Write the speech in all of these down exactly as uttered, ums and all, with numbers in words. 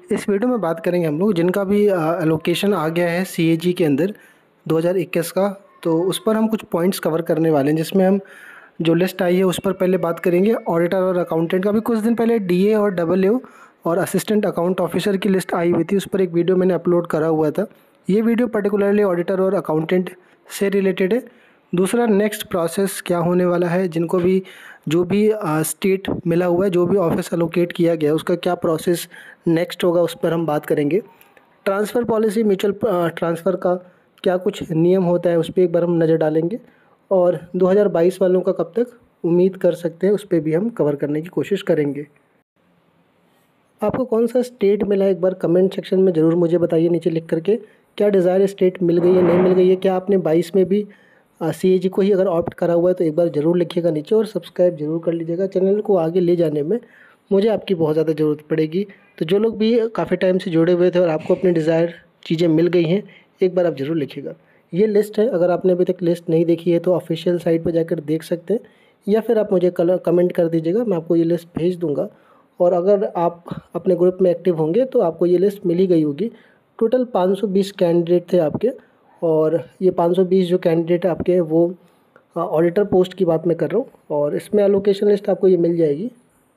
इस वीडियो में बात करेंगे हम लोग जिनका भी एलोकेशन आ गया है सीएजी के अंदर दो हज़ार इक्कीस का, तो उस पर हम कुछ पॉइंट्स कवर करने वाले हैं, जिसमें हम जो लिस्ट आई है उस पर पहले बात करेंगे। ऑडिटर और अकाउंटेंट का भी कुछ दिन पहले डीए और डबल ए और असिस्टेंट अकाउंट ऑफिसर की लिस्ट आई हुई थी, उस पर एक वीडियो मैंने अपलोड करा हुआ था। ये वीडियो पर्टिकुलरली ऑडिटर और अकाउंटेंट से रिलेटेड है। दूसरा, नेक्स्ट प्रोसेस क्या होने वाला है, जिनको भी जो भी स्टेट मिला हुआ है, जो भी ऑफिस एलोकेट किया गया है, उसका क्या प्रोसेस नेक्स्ट होगा, उस पर हम बात करेंगे। ट्रांसफ़र पॉलिसी, म्यूचुअल ट्रांसफ़र का क्या कुछ नियम होता है, उस पर एक बार हम नज़र डालेंगे। और दो हज़ार बाईस वालों का कब तक उम्मीद कर सकते हैं, उस पर भी हम कवर करने की कोशिश करेंगे। आपको कौन सा स्टेट मिला है, एक बार कमेंट सेक्शन में ज़रूर मुझे बताइए नीचे लिख करके। क्या डिज़ायर स्टेट मिल गई है, नहीं मिल गई है? क्या आपने बाईस में भी सीएजी को ही अगर ऑप्ट करा हुआ है तो एक बार ज़रूर लिखिएगा नीचे, और सब्सक्राइब जरूर कर लीजिएगा। चैनल को आगे ले जाने में मुझे आपकी बहुत ज़्यादा ज़रूरत पड़ेगी। तो जो लोग भी काफ़ी टाइम से जुड़े हुए थे और आपको अपनी डिज़ायर चीज़ें मिल गई हैं, एक बार आप ज़रूर लिखिएगा। ये लिस्ट है, अगर आपने अभी तक लिस्ट नहीं देखी है तो ऑफिशियल साइट पर जाकर देख सकते हैं, या फिर आप मुझे कल कमेंट कर दीजिएगा, मैं आपको ये लिस्ट भेज दूँगा। और अगर आप अपने ग्रुप में एक्टिव होंगे तो आपको ये लिस्ट मिल ही गई होगी। टोटल पाँच सौ बीस कैंडिडेट थे आपके, और ये पाँच सौ बीस जो कैंडिडेट आपके हैं वो ऑडिटर पोस्ट की बात मैं कर रहा हूँ, और इसमें एलोकेशन लिस्ट आपको ये मिल जाएगी।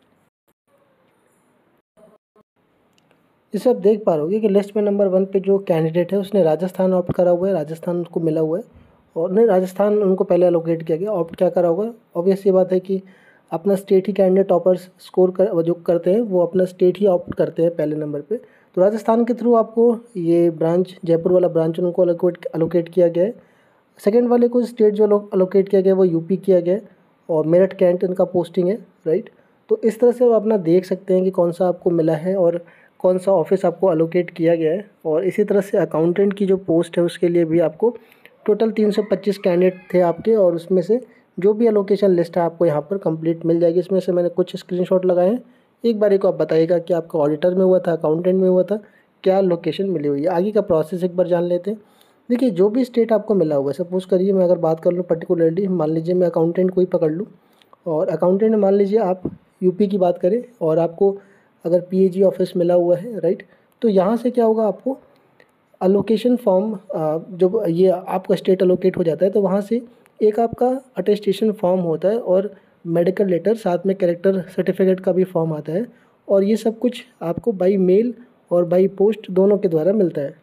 इसे आप देख पा रहे कि लिस्ट में नंबर वन पे जो कैंडिडेट है उसने राजस्थान ऑप्ट करा हुआ है, राजस्थान को मिला हुआ है। और नहीं, राजस्थान उनको पहले एलोकेट किया गया। ऑप्ट क्या करा होगा, ऑब्वियस ये बात है कि अपना स्टेट ही कैंडिडेट टॉपर्स स्कोर कर जो करते हैं वो अपना स्टेट ही ऑप्ट करते हैं पहले नंबर पे। तो राजस्थान के थ्रू आपको ये ब्रांच, जयपुर वाला ब्रांच, उनको एलोकेट एलोकेट किया गया है। सेकेंड वाले को स्टेट जो लोग एलोकेट किया गया वो यूपी किया गया है, और मेरठ कैंट इनका पोस्टिंग है, राइट। तो इस तरह से आप अपना देख सकते हैं कि कौन सा आपको मिला है और कौन सा ऑफिस आपको एलोकेट किया गया है। और इसी तरह से अकाउंटेंट की जो पोस्ट है उसके लिए भी आपको टोटल तीन सौ पच्चीस कैंडिडेट थे आपके, और उसमें से जो भी एलोकेशन लिस्ट है आपको यहाँ पर कंप्लीट मिल जाएगी। इसमें से मैंने कुछ स्क्रीनशॉट लगाए हैं। एक बार को आप बताइएगा कि आपका ऑडिटर में हुआ था, अकाउंटेंट में हुआ था, क्या लोकेशन मिली हुई है। आगे का प्रोसेस एक बार जान लेते हैं। देखिए, जो भी स्टेट आपको मिला हुआ है, सपोज़ करिए मैं अगर बात कर लूँ पर्टिकुलरली, मान लीजिए मैं अकाउंटेंट को ही पकड़ लूँ, और अकाउंटेंट मान लीजिए आप यूपी की बात करें, और आपको अगर पीएजी ऑफिस मिला हुआ है, राइट। तो यहाँ से क्या होगा, आपको अलोकेशन फॉर्म, जब ये आपका स्टेट अलोकेट हो जाता है तो वहाँ से एक आपका अटेस्टेशन फॉर्म होता है, और मेडिकल लेटर, साथ में कैरेक्टर सर्टिफिकेट का भी फॉर्म आता है। और ये सब कुछ आपको बाई मेल और बाई पोस्ट दोनों के द्वारा मिलता है।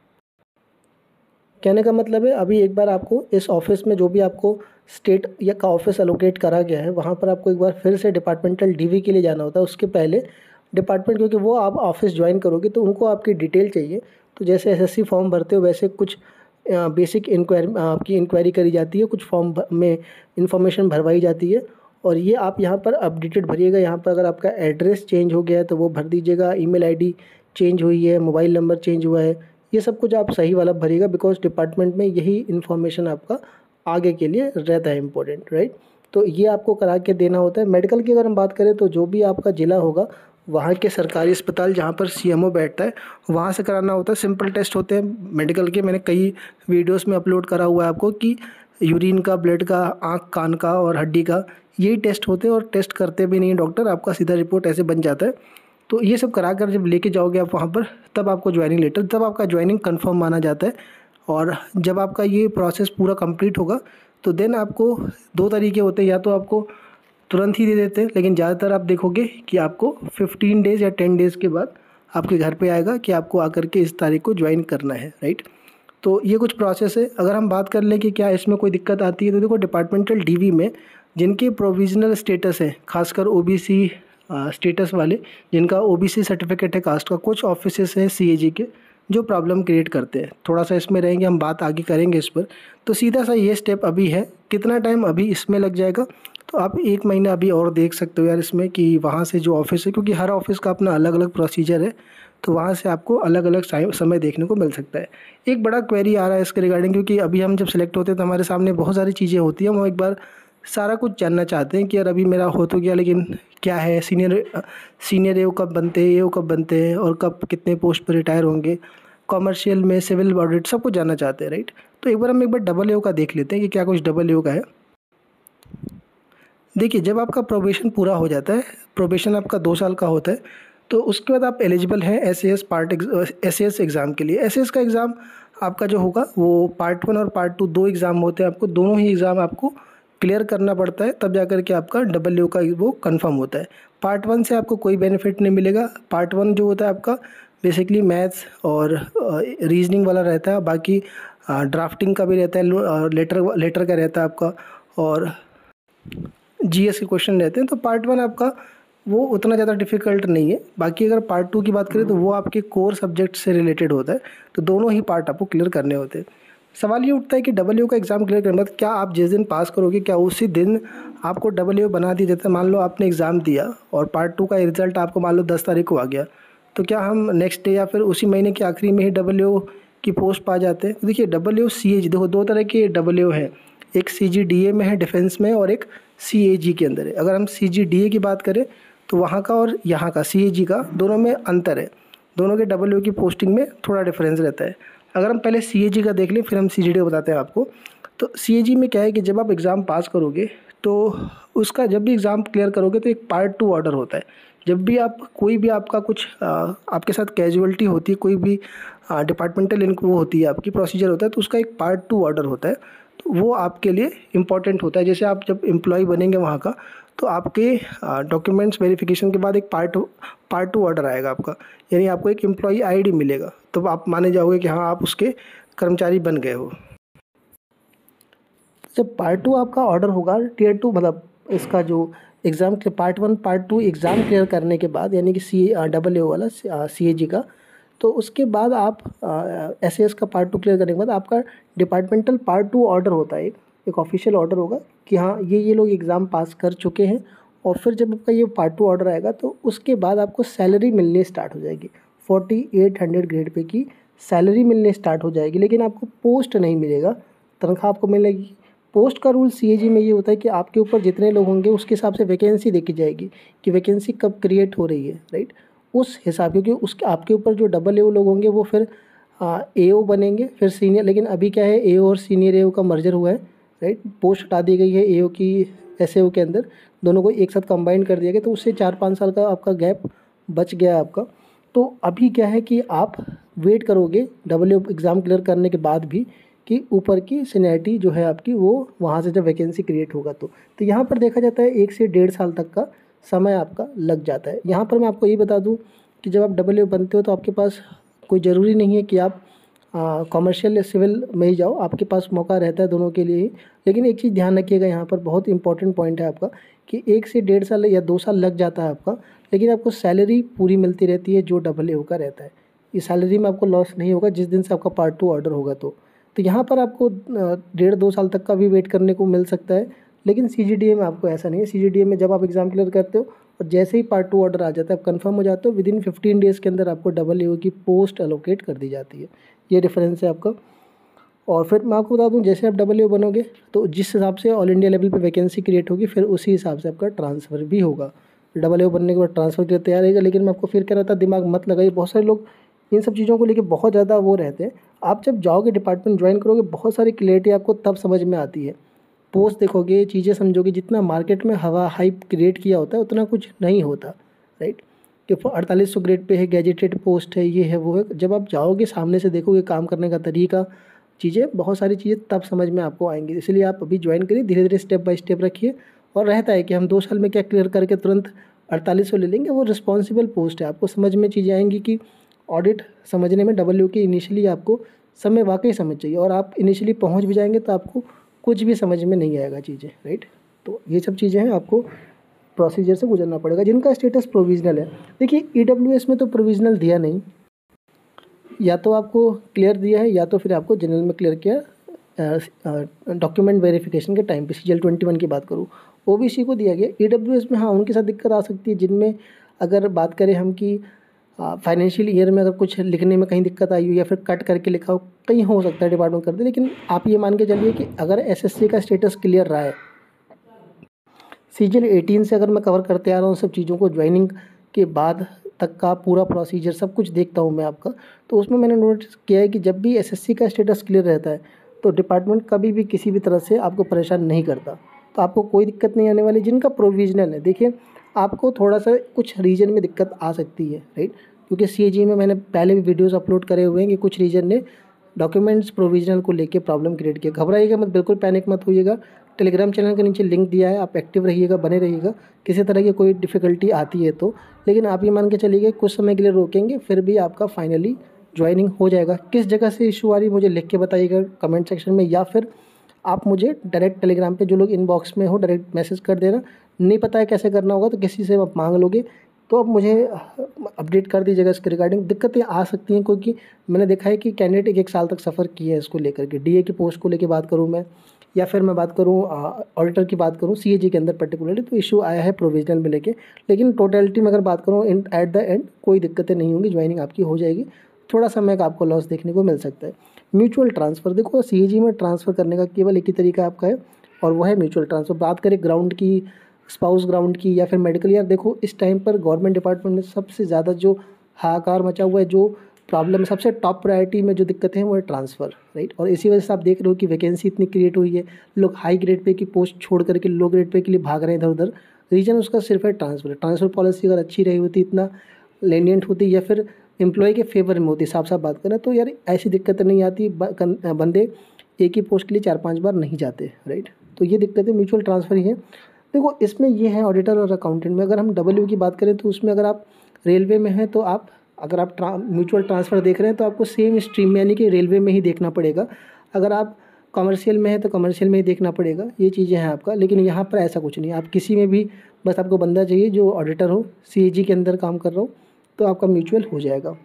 कहने का मतलब है, अभी एक बार आपको इस ऑफिस में जो भी आपको स्टेट या का ऑफिस एलोकेट करा गया है, वहाँ पर आपको एक बार फिर से डिपार्टमेंटल डीवी के लिए जाना होता है। उसके पहले डिपार्टमेंट, क्योंकि वो आप ऑफिस ज्वाइन करोगे तो उनको आपकी डिटेल चाहिए। तो जैसे एसएससी फॉर्म भरते हो वैसे कुछ बेसिक इंक्वायरी आपकी इंक्वायरी करी जाती है, कुछ फॉर्म में इंफॉर्मेशन भरवाई जाती है, और ये आप यहाँ पर अपडेटेड भरिएगा। यहाँ पर अगर आपका एड्रेस चेंज हो गया है तो वो भर दीजिएगा, ईमेल आईडी चेंज हुई है, मोबाइल नंबर चेंज हुआ है, ये सब कुछ आप सही वाला भरिएगा, बिकॉज डिपार्टमेंट में यही इन्फॉर्मेशन आपका आगे के लिए रहता है इम्पोर्टेंट, राइट। तो ये आपको करा के देना होता है। मेडिकल की अगर हम बात करें तो जो भी आपका ज़िला होगा, वहाँ के सरकारी अस्पताल जहाँ पर सीएमओ बैठता है वहाँ से कराना होता है। सिंपल टेस्ट होते हैं मेडिकल के, मैंने कई वीडियोस में अपलोड करा हुआ है आपको कि यूरिन का, ब्लड का, आँख कान का और हड्डी का, यही टेस्ट होते हैं। और टेस्ट करते भी नहीं डॉक्टर, आपका सीधा रिपोर्ट ऐसे बन जाता है। तो ये सब करा कर जब लेके जाओगे आप वहाँ पर, तब आपको ज्वाइनिंग लेटर, तब आपका ज्वाइनिंग कंफर्म माना जाता है। और जब आपका ये प्रोसेस पूरा कंप्लीट होगा तो देन आपको दो तरीके होते हैं, या तो आपको तुरंत ही दे देते हैं, लेकिन ज़्यादातर आप देखोगे कि आपको फिफ्टीन डेज़ या टेन डेज़ के बाद आपके घर पे आएगा कि आपको आकर के इस तारीख को ज्वाइन करना है, राइट। तो ये कुछ प्रोसेस है। अगर हम बात कर लें कि क्या इसमें कोई दिक्कत आती है, तो देखो, डिपार्टमेंटल डीवी में जिनके प्रोविजनल स्टेटस है, खासकर ओबीसी स्टेटस वाले, जिनका ओबीसी सर्टिफिकेट है कास्ट का, कुछ ऑफिसेस हैं सीएजी के जो प्रॉब्लम क्रिएट करते हैं। थोड़ा सा इसमें रहेंगे, हम बात आगे करेंगे इस पर। तो सीधा सा ये स्टेप अभी है, कितना टाइम अभी इसमें लग जाएगा, तो आप एक महीना अभी और देख सकते हो यार इसमें, कि वहाँ से जो ऑफिस है, क्योंकि हर ऑफिस का अपना अलग अलग प्रोसीजर है, तो वहाँ से आपको अलग अलग समय देखने को मिल सकता है। एक बड़ा क्वेरी आ रहा है इसके रिगार्डिंग, क्योंकि अभी हम जब सेलेक्ट होते हैं तो हमारे सामने बहुत सारी चीज़ें होती हैं, हम एक बार सारा कुछ जानना चाहते हैं कि यार अभी मेरा हो तो गया, लेकिन क्या है, सीनियर सीनियर एओ कब बनते हैं, एओ कब बनते हैं, और कब कितने पोस्ट पर रिटायर होंगे, कॉमर्शियल में, सिविल ऑडिट, सब कुछ जानना चाहते हैं, राइट। तो एक बार हम एक बार डबल एओ का देख लेते हैं कि क्या कुछ डबल एओ का है। देखिए, जब आपका प्रोबेशन पूरा हो जाता है, प्रोबेशन आपका दो साल का होता है, तो उसके बाद आप एलिजिबल हैं S A S part S A S exam के लिए। एस ए एस का एग्ज़ाम आपका जो होगा वो पार्ट वन और पार्ट टू दो एग्ज़ाम होते हैं, आपको दोनों ही एग्ज़ाम आपको क्लियर करना पड़ता है, तब जाकर के आपका डब्ल्यू का वो कंफर्म होता है। पार्ट वन से आपको कोई बेनिफिट नहीं मिलेगा। पार्ट वन जो होता है आपका बेसिकली मैथ्स और रीजनिंग वाला रहता है, बाकी ड्राफ्टिंग का भी रहता है, लेटर लेटर का रहता है आपका, और जीएस के क्वेश्चन रहते हैं। तो पार्ट वन आपका वो उतना ज़्यादा डिफ़िकल्ट नहीं है। बाकी अगर पार्ट टू की बात करें तो वो आपके कोर सब्जेक्ट से रिलेटेड होता है, तो दोनों ही पार्ट आपको क्लियर करने होते हैं। सवाल ये उठता है कि डब्ल्यू का एग्ज़ाम क्लियर करने के बाद क्या आप जिस दिन पास करोगे क्या उसी दिन आपको डब्ल्यू बना दिया जाता है? मान लो आपने एग्ज़ाम दिया और पार्ट टू का रिज़ल्ट आपको मान लो दस तारीख को आ गया, तो क्या हम नेक्स्ट डे या फिर उसी महीने के आखिरी में ही डब्ल्यू की पोस्ट पा जाते हैं? देखिए डब्ल्यू सी ए जी, देखो दो तरह के डब्ल्यू है, एक सी जी डी ए में है डिफेंस में, और एक सी ए जी के अंदर है। अगर हम सी जी डी ए की बात करें तो वहाँ का और यहाँ का सी ए जी का दोनों में अंतर है, दोनों के डब्ल्यू की पोस्टिंग में थोड़ा डिफरेंस रहता है। अगर हम पहले सी ए जी का देख लें फिर हम सी जी डी बताते हैं आपको। तो सी ए जी में क्या है कि जब आप एग्ज़ाम पास करोगे तो उसका जब भी एग्ज़ाम क्लियर करोगे तो एक पार्ट टू ऑर्डर होता है। जब भी आप कोई भी आपका कुछ आ, आपके साथ कैजुअलिटी होती है, कोई भी डिपार्टमेंटल इनको वो होती है आपकी प्रोसीजर होता है, तो उसका एक पार्ट टू ऑर्डर होता है, तो वो आपके लिए इम्पॉर्टेंट होता है। जैसे आप जब एम्प्लॉय बनेंगे वहाँ का, तो आपके डॉक्यूमेंट्स वेरिफिकेशन के बाद एक पार्ट पार्ट टू ऑर्डर आएगा आपका, यानी आपको एक एम्प्लॉई आईडी मिलेगा, तो आप माने जाओगे कि हाँ आप उसके कर्मचारी बन गए हो। जब पार्ट टू आपका ऑर्डर होगा, टीयर टू मतलब इसका जो एग्ज़ाम के part one part two exam clear करने के बाद, यानी कि सी डब्ल्यू वाला सी ए जी का, तो उसके बाद आप एस ए एस का पार्ट टू क्लियर करने के बाद आपका डिपार्टमेंटल पार्ट टू ऑर्डर होता है, एक एक ऑफिशियल ऑर्डर होगा कि हाँ ये ये लोग एग्ज़ाम पास कर चुके हैं। और फिर जब आपका ये पार्ट टू ऑर्डर आएगा तो उसके बाद आपको सैलरी मिलने स्टार्ट हो जाएगी, forty eight hundred grade pay की सैलरी मिलने स्टार्ट हो जाएगी, लेकिन आपको पोस्ट नहीं मिलेगा, तनख्वाह आपको मिलेगी। पोस्ट का रूल सी ए जी में ये होता है कि आपके ऊपर जितने लोग होंगे उसके हिसाब से वैकेंसी देखी जाएगी कि वैकेंसी कब क्रिएट हो रही है, राइट, उस हिसाब, क्योंकि उसके आपके ऊपर जो डबल ए ओ लोग होंगे वो फिर ए ओ बनेंगे, फिर सीनियर। लेकिन अभी क्या है, ए ओ और सीनियर ए ओ का मर्जर हुआ है, राइट, पोस्ट हटा दी गई है ए ओ की एस ए ओ के अंदर, दोनों को एक साथ कंबाइन कर दिया गया, तो उससे चार पाँच साल का आपका गैप बच गया आपका। तो अभी क्या है कि आप वेट करोगे डब्ल्यू एग्ज़ाम क्लियर करने के बाद भी कि ऊपर की सीनियरिटी जो है आपकी वो वहाँ से जब वैकेंसी क्रिएट होगा तो तो यहाँ पर देखा जाता है एक से डेढ़ साल तक का समय आपका लग जाता है। यहाँ पर मैं आपको ये बता दूँ कि जब आप डब्ल्यू बनते हो तो आपके पास कोई ज़रूरी नहीं है कि आप कॉमर्शियल या सिविल में ही जाओ, आपके पास मौका रहता है दोनों के लिए ही। लेकिन एक चीज़ ध्यान रखिएगा, यहाँ पर बहुत इंपॉर्टेंट पॉइंट है आपका कि एक से डेढ़ साल या दो साल लग जाता है आपका, लेकिन आपको सैलरी पूरी मिलती रहती है जो डब्ल्यू का रहता है। इस सैलरी में आपको लॉस नहीं होगा जिस दिन से आपका पार्ट टू ऑर्डर होगा। तो तो यहाँ पर आपको डेढ़ दो साल तक का भी वेट करने को मिल सकता है, लेकिन सी जी डी ए में आपको ऐसा नहीं है। सी जी डी ए में जब आप एग्ज़ाम क्लियर करते हो और जैसे ही पार्ट टू ऑर्डर आ जाता है, आप कंफर्म हो जाते हो, विद इन फिफ्टीन डेज़ के अंदर आपको डबल ए ओ की पोस्ट एलोकेट कर दी जाती है। ये डिफरेंस है आपका। और फिर मैं आपको बता दूं, जैसे आप डबल ए ओ बनोगे तो जिस हिसाब से ऑल इंडिया लेवल पे वैकेंसी क्रिएट होगी, फिर उसी हिसाब से आपका ट्रांसफ़र भी होगा। डबल ए ओ बनने के बाद ट्रांसफ़र के लिए तैयार रहेगा। लेकिन मैं आपको फिर कह रहा था, दिमाग मत लगाइए, बहुत सारे लोग इन सब चीज़ों को लेके बहुत ज़्यादा वो रहते हैं। आप जब जाओगे डिपार्टमेंट ज्वाइन करोगे, बहुत सारी क्लैरिटी आपको तब समझ में आती है। पोस्ट देखोगे, चीज़ें समझोगे, जितना मार्केट में हवा हाइप क्रिएट किया होता है उतना कुछ नहीं होता, राइट, कि अड़तालीस सौ ग्रेड पे है, गैजेटेड पोस्ट है, ये है वो है। जब आप जाओगे सामने से देखोगे काम करने का तरीका, चीज़ें, बहुत सारी चीज़ें तब समझ में आपको आएंगी। इसलिए आप अभी ज्वाइन करिए, धीरे धीरे स्टेप बाय स्टेप रखिए। और रहता है कि हम दो साल में क्या क्लियर करके तुरंत अड़तालीस सौ ले लेंगे, वो रिस्पॉन्सिबल पोस्ट है। आपको समझ में चीज़ें आएंगी कि ऑडिट समझने में डब्ल्यू की इनिशियली आपको समय वाकई समझ चाहिए, और आप इनिशियली पहुंच भी जाएंगे तो आपको कुछ भी समझ में नहीं आएगा चीज़ें, राइट। तो ये सब चीज़ें हैं, आपको प्रोसीजर से गुजरना पड़ेगा। जिनका स्टेटस प्रोविजनल है, देखिए ई डब्ल्यू एस में तो प्रोविजनल दिया नहीं, या तो आपको क्लियर दिया है या तो फिर आपको जनरल में क्लियर किया डॉक्यूमेंट वेरिफिकेशन के टाइम पे। C G L twenty one की बात करूँ, ओ बी सी को दिया गया। ई डब्ल्यू एस में हाँ उनके साथ दिक्कत आ सकती है, जिनमें अगर बात करें हम कि फाइनेंशियल ईयर में अगर कुछ लिखने में कहीं दिक्कत आई हो या फिर कट करके लिखा हो, कहीं हो सकता है डिपार्टमेंट कर दे। लेकिन आप ये मान के चलिए कि अगर एस एस सी का स्टेटस क्लियर रहा है, सी जी एल एटीन से अगर मैं कवर करते आ रहा हूँ सब चीज़ों को, ज्वाइनिंग के बाद तक का पूरा प्रोसीजर सब कुछ देखता हूँ मैं आपका, तो उसमें मैंने नोटिस किया है कि जब भी एस एस सी का स्टेटस क्लियर रहता है तो डिपार्टमेंट कभी भी किसी भी तरह से आपको परेशान नहीं करता, तो आपको कोई दिक्कत नहीं आने वाली। जिनका प्रोविजनल है, देखिए आपको थोड़ा सा कुछ रीजन में दिक्कत आ सकती है, राइट, क्योंकि सी ए जी में मैंने पहले भी वीडियोज़ अपलोड करे हुए हैं कि कुछ रीजन ने डॉक्यूमेंट्स प्रोविजनल को लेके प्रॉब्लम क्रिएट किया। घबराइएगा मत, बिल्कुल पैनिक मत होइएगा। टेलीग्राम चैनल के नीचे लिंक दिया है, आप एक्टिव रहिएगा, बने रहिएगा। किसी तरह की कोई डिफ़िकल्टी आती है तो, लेकिन आप ये मान के चलिए कुछ समय के लिए रोकेंगे, फिर भी आपका फाइनली ज्वाइनिंग हो जाएगा। किस जगह से इशू आ रही मुझे लिख के बताइएगा कमेंट सेक्शन में, या फिर आप मुझे डायरेक्ट टेलीग्राम पे जो लोग इनबॉक्स में हो डायरेक्ट मैसेज कर देना। नहीं पता है कैसे करना होगा तो किसी से आप मांग लोगे तो आप मुझे अपडेट कर दीजिएगा इसके रिगार्डिंग। दिक्कतें आ सकती हैं क्योंकि मैंने देखा है कि कैंडिडेट एक एक साल तक सफ़र किए हैं इसको लेकर के। डी ए की पोस्ट को लेकर बात करूँ मैं, या फिर मैं बात करूँ ऑडिटर की बात करूँ सी ए जी के अंदर पर्टिकुलरली, तो इशू आया है प्रोविजनल में लेके। लेकिन टोटलिटी में अगर बात करूँ एट द एंड कोई दिक्कतें नहीं होंगी, ज्वाइनिंग आपकी हो जाएगी। थोड़ा समय का आपको लॉस देखने को मिल सकता है। म्यूचुअल ट्रांसफ़र, देखो सी ए जी में ट्रांसफ़र करने का केवल एक ही तरीका आपका है और वह है म्यूचुअल ट्रांसफ़र। बात करें ग्राउंड की, स्पाउस ग्राउंड की, या फिर मेडिकल, यार देखो इस टाइम पर गवर्नमेंट डिपार्टमेंट में सबसे ज़्यादा जो हाहाकार मचा हुआ है, जो प्रॉब्लम है, सबसे टॉप प्रायोरिटी में जो दिक्कतें हैं वो है ट्रांसफ़र, राइट। और इसी वजह से आप देख रहे हो कि वैकेंसी इतनी क्रिएट हुई है, लोग हाई ग्रेड पे की पोस्ट छोड़ करके लो ग्रेड पे के लिए भाग रहे हैं इधर उधर। रीज़न उसका सिर्फ है ट्रांसफ़र। ट्रांसफ़र पॉलिसी अगर अच्छी रही होती, इतना लेनियंट होती, या फिर एम्प्लॉय के फेवर में होती, साफ साफ बात करें तो यार ऐसी दिक्कतें नहीं आती, बंदे एक ही पोस्ट के लिए चार पांच बार नहीं जाते, राइट। तो ये दिक्कतें म्यूचुअल ट्रांसफ़र ही है। देखो इसमें ये है ऑडिटर और अकाउंटेंट में। अगर हम डब्ल्यू की बात करें तो उसमें अगर आप रेलवे में हैं तो आप अगर आप ट्रा म्यूचुअल ट्रांसफ़र देख रहे हैं तो आपको सेम स्ट्रीम में यानी कि रेलवे में ही देखना पड़ेगा। अगर आप कमर्शियल में है तो कमर्शियल में ही देखना पड़ेगा। ये चीज़ें हैं आपका, लेकिन यहाँ पर ऐसा कुछ नहीं। आप किसी में भी बस आपको बंदा चाहिए जो ऑडिटर हो, सी ए जी के अंदर काम कर रहा हो, तो आपका म्यूचुअल हो जाएगा।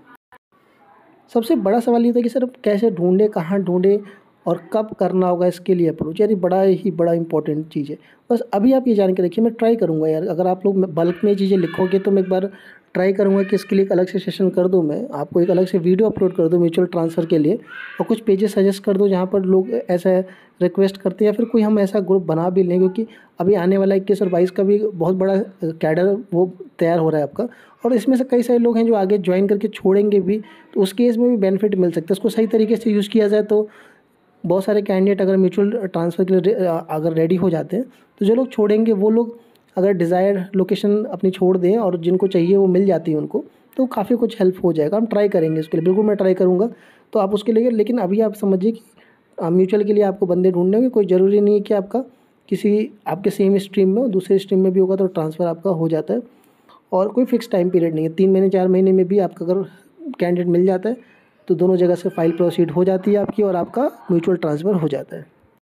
सबसे बड़ा सवाल ये था कि सर कैसे ढूंढे, कहाँ ढूंढे और कब करना होगा इसके लिए अप्रोच। यार ये बड़ा ही बड़ा इंपॉर्टेंट चीज़ है। बस अभी आप ये जान के रखिए, मैं ट्राई करूँगा यार, अगर आप लोग बल्क में चीज़ें लिखोगे तो मैं एक बार ट्राई करूँगा कि इसके लिए एक अलग से सेशन कर दूँ, मैं आपको एक अलग से वीडियो अपलोड कर दूँ म्यूचुअल ट्रांसफ़र के लिए, और कुछ पेजेस सजेस्ट कर दूँ जहाँ पर लोग ऐसा रिक्वेस्ट करते हैं, या फिर कोई हम ऐसा ग्रुप बना भी लें, क्योंकि अभी आने वाला इक्कीस और बाईस का भी बहुत बड़ा कैडर वो तैयार हो रहा है आपका, और इसमें से कई सारे लोग हैं जो आगे ज्वाइन करके छोड़ेंगे भी, तो उस केस में भी बेनिफिट मिल सकता है। उसको सही तरीके से यूज़ किया जाए तो बहुत सारे कैंडिडेट अगर म्यूचुअल ट्रांसफ़र के लिए अगर रेडी हो जाते हैं तो जो लोग छोड़ेंगे वो लोग अगर डिज़ायर लोकेशन अपनी छोड़ दें और जिनको चाहिए वो मिल जाती है उनको, तो काफ़ी कुछ हेल्प हो जाएगा। हम ट्राई करेंगे उसके लिए, बिल्कुल मैं ट्राई करूँगा। तो आप उसके लिए, लेकिन अभी आप समझिए कि म्यूचुअल के लिए आपको बंदे ढूंढने होंगे। कोई ज़रूरी नहीं है कि आपका किसी आपके सेम स्ट्रीम में हो, दूसरे स्ट्रीम में भी होगा तो ट्रांसफ़र आपका हो जाता है, और कोई फिक्स टाइम पीरियड नहीं है। तीन महीने चार महीने में भी आपका अगर कैंडिडेट मिल जाता है तो दोनों जगह से फाइल प्रोसीड हो जाती है आपकी और आपका म्यूचुअल ट्रांसफ़र हो जाता है।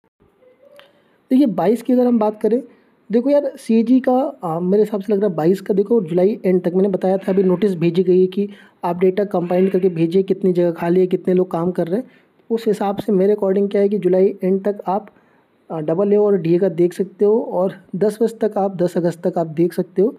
देखिए बाईस की अगर हम बात करें, देखो यार सी ए जी का आ, मेरे हिसाब से लग रहा है बाईस का, देखो जुलाई एंड तक मैंने बताया था, अभी नोटिस भेजी गई है कि आप डेटा कंपाइल करके भेजिए, कितनी जगह खाली है, कितने लोग काम कर रहे हैं। उस हिसाब से मेरे अकॉर्डिंग क्या है कि जुलाई एंड तक आप डबल ए और डी ए का देख सकते हो, और दस बजे तक आप दस अगस्त तक आप देख सकते हो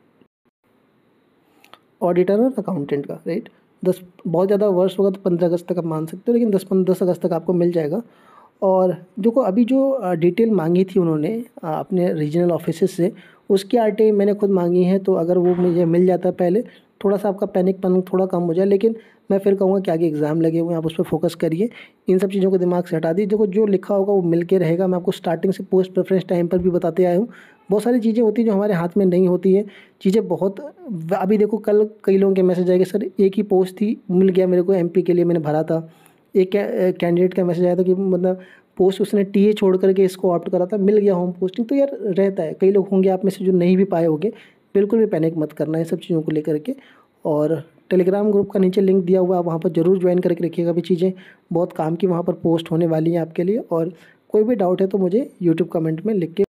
ऑडिटर और अकाउंटेंट का, राइट। दस बहुत ज़्यादा वर्ष होगा तो पंद्रह अगस्त तक आप मान सकते हो, लेकिन दस पंद्रह दस अगस्त तक आपको मिल जाएगा। और जो को अभी जो डिटेल मांगी थी उन्होंने अपने रीजनल ऑफिसेस से, उसकी आर टी आई मैंने खुद मांगी है, तो अगर वो मुझे मिल जाता पहले, थोड़ा सा आपका पैनिक पन थोड़ा कम हो जाए। लेकिन मैं फिर कहूँगा कि आगे एग्ज़ाम लगे हुए हैं, आप उस पर फोकस करिए, इन सब चीज़ों को दिमाग से हटा दीजिए। देखो जो लिखा होगा वो मिल के रहेगा। मैं आपको स्टार्टिंग से पोस्ट प्रेफरेंस टाइम पर भी बताते आया हूँ। बहुत सारी चीज़ें होती हैं जो हमारे हाथ में नहीं होती है, चीज़ें बहुत। अभी देखो कल कई लोगों के मैसेज आएगा, सर एक ही पोस्ट थी, मिल गया मेरे को, एम पी के लिए मैंने भरा था। एक कैंडिडेट का मैसेज आया था कि मतलब पोस्ट उसने टी ए छोड़ करके इसको ऑप्ट करा था, मिल गया होम पोस्टिंग। तो यार रहता है, कई लोग होंगे आप में से जो नहीं भी पाए होंगे। बिल्कुल भी पैनिक मत करना है सब चीज़ों को लेकर के। और टेलीग्राम ग्रुप का नीचे लिंक दिया हुआ है, आप वहाँ पर ज़रूर ज्वाइन करके रखिएगा। भी चीज़ें बहुत काम की वहाँ पर पोस्ट होने वाली हैं आपके लिए। और कोई भी डाउट है तो मुझे यूट्यूब कमेंट में लिख के